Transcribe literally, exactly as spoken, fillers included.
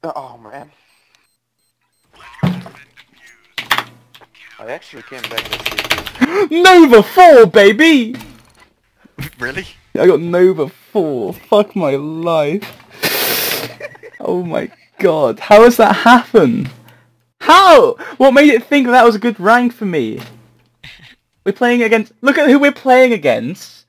Oh man. I actually came back this weekend. Nova four, baby! Really? I got Nova four. Fuck my life. Oh my god. How has that happened? How? What made it think that was a good rank for me? We're playing against... Look at who we're playing against.